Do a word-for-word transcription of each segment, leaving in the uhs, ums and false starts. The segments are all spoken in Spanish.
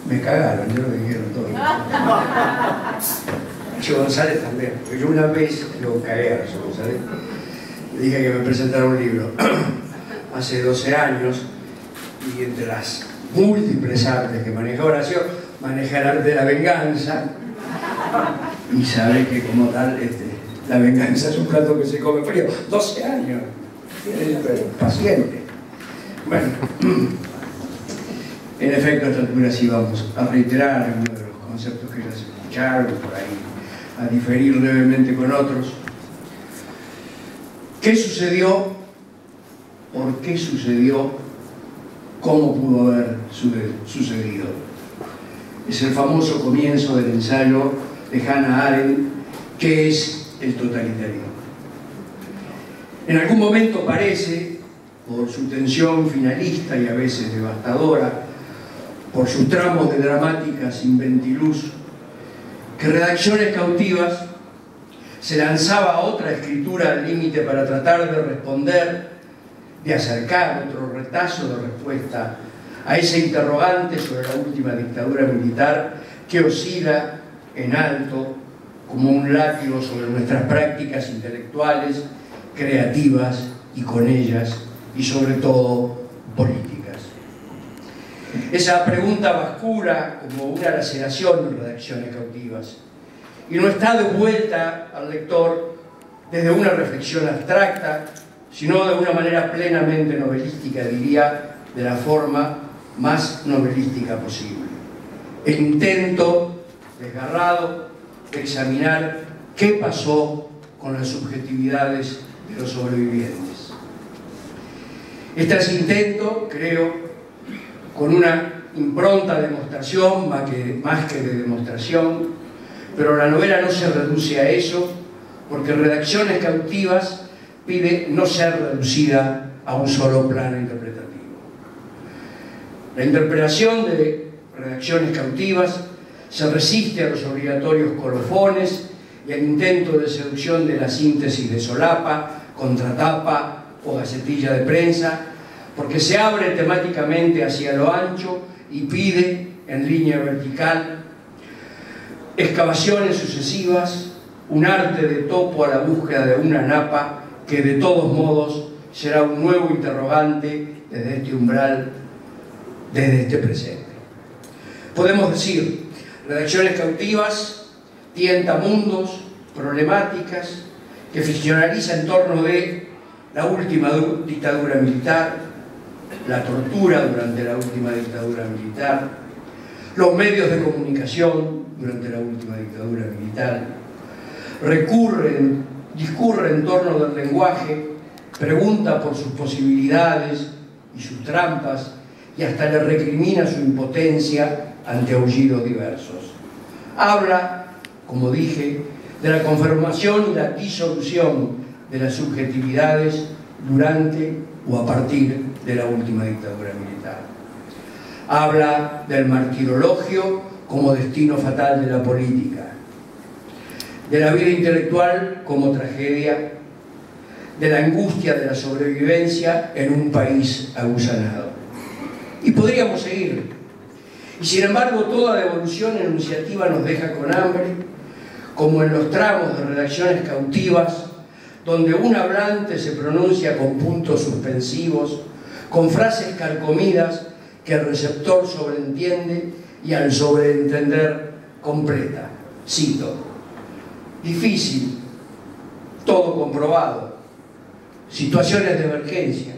Me cagaron, yo lo dijeron todo. Yo González también, porque yo una vez lo cagué a yo González, le dije que me presentara un libro hace doce años, y entre las múltiples artes que maneja Horacio, maneja el arte de la venganza, y sabe que como tal este, la venganza es un plato que se come frío. doce años, paciente. Bueno, en efecto, a esta altura sí vamos a reiterar algunos de los conceptos que ya se escucharon, por ahí a diferir levemente con otros. ¿Qué sucedió? ¿Por qué sucedió? ¿Cómo pudo haber sucedido? Es el famoso comienzo del ensayo de Hannah Arendt, ¿qué es el totalitarismo? En algún momento parece, por su tensión finalista y a veces devastadora, por sus tramos de dramática sin ventiluz, que Redacciones Cautivas se lanzaba a otra escritura al límite para tratar de responder, de acercar otro retazo de respuesta a ese interrogante sobre la última dictadura militar que oscila en alto como un látigo sobre nuestras prácticas intelectuales, creativas y con ellas, y sobre todo políticas. Esa pregunta bascula como una laceración en Redacciones Cautivas y no está devuelta al lector desde una reflexión abstracta, sino de una manera plenamente novelística, diría, de la forma más novelística posible. El intento desgarrado de examinar qué pasó con las subjetividades de los sobrevivientes. Este es intento, creo, con una impronta de demostración más que, más que de demostración, pero la novela no se reduce a eso, porque Redacciones Cautivas pide no ser reducida a un solo plano interpretativo. La interpretación de Redacciones Cautivas se resiste a los obligatorios colofones y al intento de seducción de la síntesis de solapa, contratapa o gacetilla de prensa, porque se abre temáticamente hacia lo ancho y pide, en línea vertical, excavaciones sucesivas, un arte de topo a la búsqueda de una napa que de todos modos será un nuevo interrogante desde este umbral, desde este presente. Podemos decir, Redacciones Cautivas tienta mundos, problemáticas, que ficcionaliza en torno de la última dictadura militar, la tortura durante la última dictadura militar, los medios de comunicación durante la última dictadura militar, recurren, discurre en torno del lenguaje, pregunta por sus posibilidades y sus trampas y hasta le recrimina su impotencia ante aullidos diversos. Habla, como dije, de la conformación y la disolución de las subjetividades durante o a partir de la última dictadura militar. Habla del martirologio como destino fatal de la política, de la vida intelectual como tragedia, de la angustia de la sobrevivencia en un país agusanado. Y podríamos seguir. Y sin embargo, toda devolución enunciativa nos deja con hambre, como en los tramos de Redacciones Cautivas, donde un hablante se pronuncia con puntos suspensivos, con frases carcomidas que el receptor sobreentiende y al sobreentender completa. Cito: difícil, todo comprobado, situaciones de emergencia,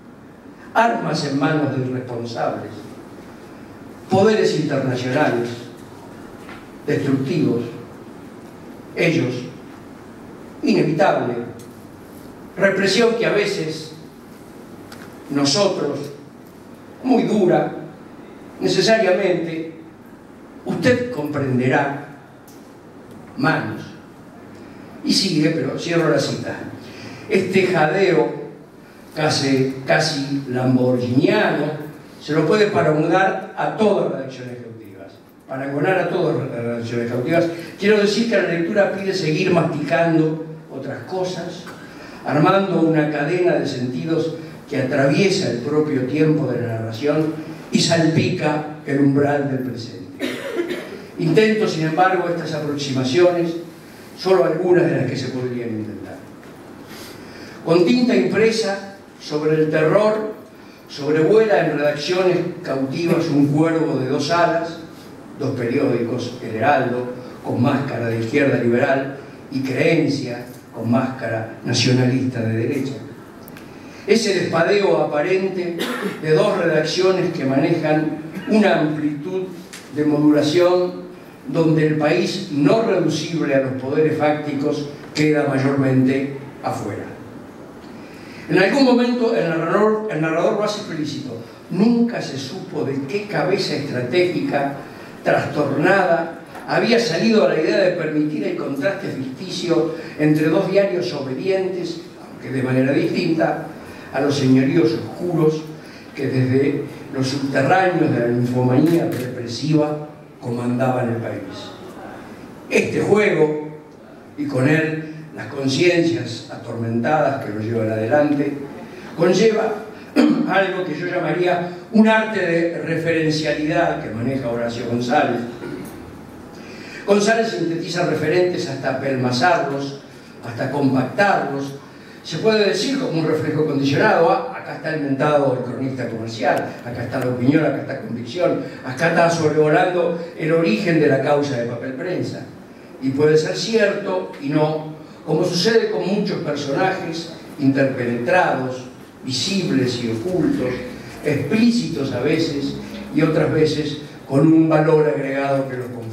armas en manos de irresponsables, poderes internacionales, destructivos, ellos, inevitable, represión que a veces nosotros, muy dura, necesariamente, usted comprenderá, manos. Y sigue, pero cierro la cita. Este jadeo casi, casi lamborghiniano se lo puede paragonar a todas las Redacciones Cautivas. Paragonar a todas las Redacciones Cautivas. Quiero decir que la lectura pide seguir masticando otras cosas, armando una cadena de sentidos que atraviesa el propio tiempo de la narración y salpica el umbral del presente. Intento, sin embargo, estas aproximaciones, solo algunas de las que se podrían intentar. Con tinta impresa sobre el terror, sobrevuela en redacciones cautivas un cuervo de dos alas, dos periódicos, El Heraldo, con máscara de izquierda liberal, y Creencia, con máscara nacionalista de derecha. Es el espadeo aparente de dos redacciones que manejan una amplitud de modulación donde el país no reducible a los poderes fácticos queda mayormente afuera. En algún momento el narrador, el narrador lo hace explícito. Nunca se supo de qué cabeza estratégica trastornada había salido a la idea de permitir el contraste ficticio entre dos diarios obedientes, aunque de manera distinta, a los señoríos oscuros que desde los subterráneos de la ninfomanía represiva comandaban el país. Este juego, y con él las conciencias atormentadas que lo llevan adelante, conlleva algo que yo llamaría un arte de referencialidad que maneja Horacio González. González sintetiza referentes hasta apelmazarlos, hasta compactarlos. Se puede decir como un reflejo condicionado: ah, acá está el mentado el cronista comercial, acá está la opinión, acá está convicción, acá está sobrevolando el origen de la causa de papel prensa. Y puede ser cierto y no, como sucede con muchos personajes interpenetrados, visibles y ocultos, explícitos a veces y otras veces con un valor agregado que los confunde.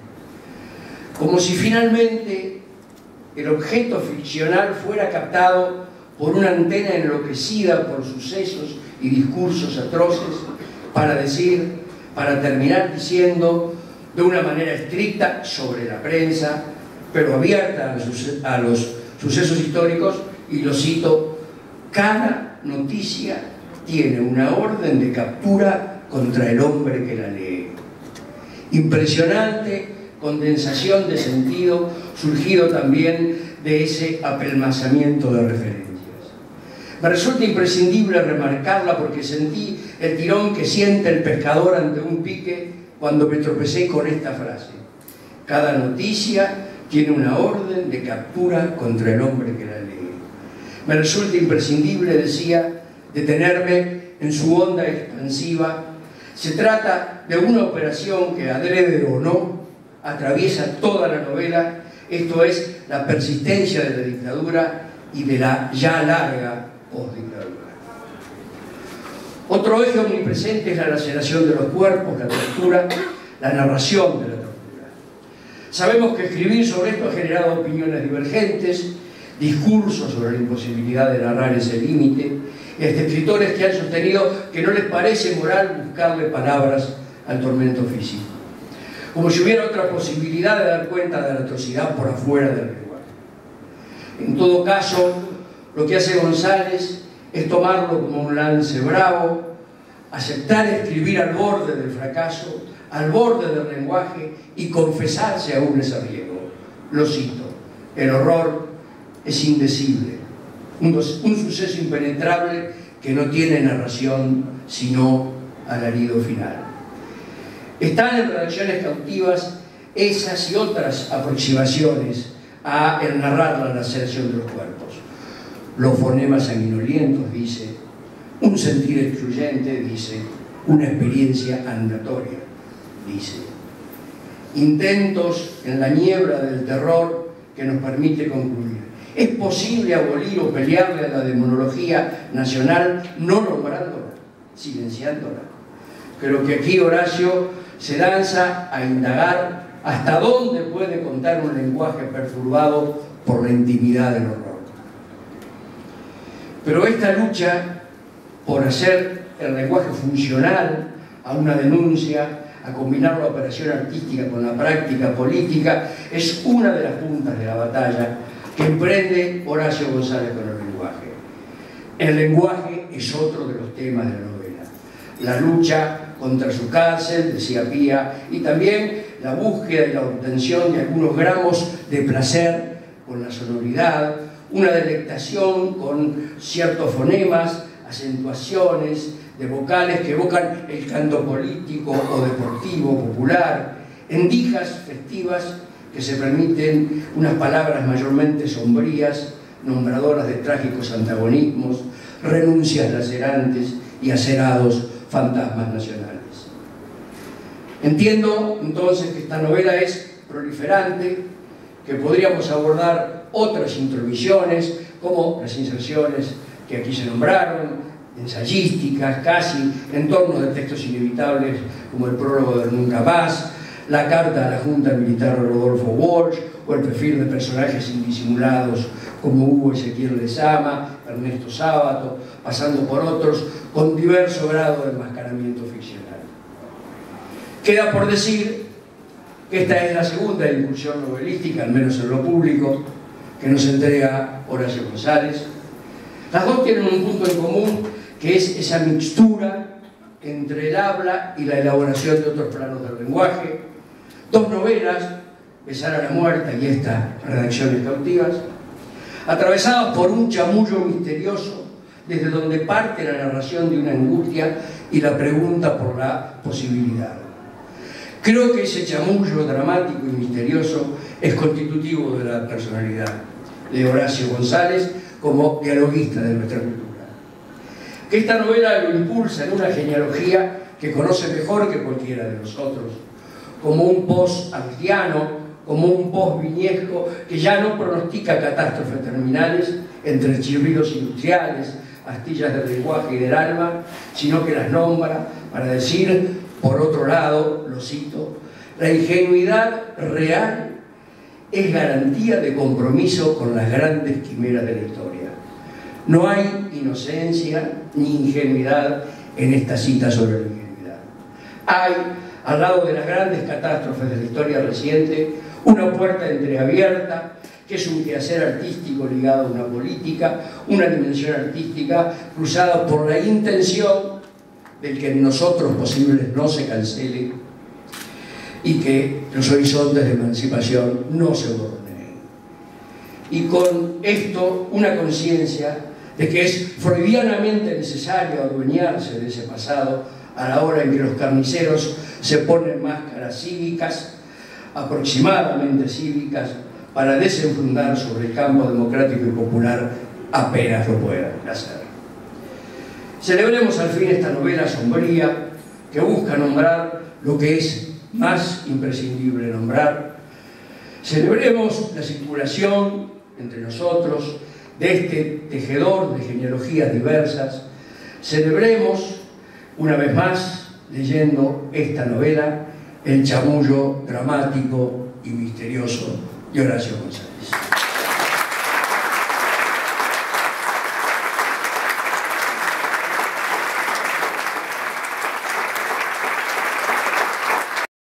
Como si finalmente el objeto ficcional fuera captado por una antena enloquecida por sucesos y discursos atroces para decir, para terminar diciendo de una manera estricta sobre la prensa, pero abierta a los, a los sucesos históricos, y lo cito: cada noticia tiene una orden de captura contra el hombre que la lee. Impresionante condensación de sentido surgido también de ese apelmazamiento de referencias. Me resulta imprescindible remarcarla porque sentí el tirón que siente el pescador ante un pique cuando me tropecé con esta frase: cada noticia tiene una orden de captura contra el hombre que la lee. Me resulta imprescindible, decía, detenerme en su onda expansiva. Se trata de una operación que, adrede o no, atraviesa toda la novela, esto es, la persistencia de la dictadura y de la ya larga postdictadura. Otro eje omnipresente es la laceración de los cuerpos, la tortura, la narración de la tortura. Sabemos que escribir sobre esto ha generado opiniones divergentes, discursos sobre la imposibilidad de narrar ese límite, y hasta escritores que han sostenido que no les parece moral buscarle palabras al tormento físico, como si hubiera otra posibilidad de dar cuenta de la atrocidad por afuera del lenguaje. En todo caso, lo que hace González es tomarlo como un lance bravo, aceptar escribir al borde del fracaso, al borde del lenguaje, y confesarse aún ese riesgo. Lo cito: el horror es indecible, un, un suceso impenetrable que no tiene narración sino alarido final. Están en redacciones cautivas esas y otras aproximaciones a el narrar la laceración de los cuerpos. Los fonemas sanguinolientos, dice; un sentir excluyente, dice; una experiencia andatoria, dice; intentos en la niebla del terror que nos permite concluir. ¿Es posible abolir o pelearle a la demonología nacional no nombrándola, silenciándola? Creo que aquí Horacio se lanza a indagar hasta dónde puede contar un lenguaje perturbado por la intimidad del horror. Pero esta lucha por hacer el lenguaje funcional a una denuncia, a combinar la operación artística con la práctica política, es una de las puntas de la batalla que emprende Horacio González con el lenguaje. El lenguaje es otro de los temas de la novela. La lucha contra su cárcel, decía Pía, y también la búsqueda y la obtención de algunos gramos de placer con la sonoridad, una delectación con ciertos fonemas, acentuaciones, de vocales que evocan el canto político o deportivo, popular, endijas festivas que se permiten unas palabras mayormente sombrías, nombradoras de trágicos antagonismos, renuncias lacerantes y acerados fantasmas nacionales. Entiendo entonces que esta novela es proliferante, que podríamos abordar otras intromisiones, como las inserciones que aquí se nombraron, ensayísticas, casi, en torno de textos inevitables como el prólogo de Nunca Más, la carta a la Junta Militar de Rodolfo Walsh, o el perfil de personajes indisimulados como Hugo Ezequiel Lezama, Ernesto Sábato, pasando por otros con diverso grado de enmascaramiento ficcional. Queda por decir que esta es la segunda incursión novelística, al menos en lo público, que nos entrega Horacio González. Las dos tienen un punto en común, que es esa mixtura entre el habla y la elaboración de otros planos del lenguaje. Dos novelas, Besar a la muerta y esta, Redacciones cautivas, atravesadas por un chamullo misterioso, desde donde parte la narración de una angustia y la pregunta por la posibilidad. Creo que ese chamullo dramático y misterioso es constitutivo de la personalidad de Horacio González como dialoguista de nuestra cultura. Que esta novela lo impulsa en una genealogía que conoce mejor que cualquiera de nosotros, como un post-antiano, como un post-viñesco que ya no pronostica catástrofes terminales entre chirridos industriales, astillas del lenguaje y del alma, sino que las nombra para decir, por otro lado, lo cito, la ingenuidad real es garantía de compromiso con las grandes quimeras de la historia. No hay inocencia ni ingenuidad en esta cita sobre la ingenuidad. Hay, al lado de las grandes catástrofes de la historia reciente, una puerta entreabierta, que es un quehacer artístico ligado a una política, una dimensión artística cruzada por la intención del que en nosotros posibles no se cancele y que los horizontes de emancipación no se borren. Y con esto una conciencia de que es freudianamente necesario adueñarse de ese pasado a la hora en que los carniceros se ponen máscaras cívicas, aproximadamente cívicas, para desenfundar sobre el campo democrático y popular apenas lo puedan hacer. Celebremos al fin esta novela sombría que busca nombrar lo que es más imprescindible nombrar. Celebremos la circulación entre nosotros de este tejedor de genealogías diversas. Celebremos, una vez más, leyendo esta novela, el chamullo dramático y misterioso de Horacio González.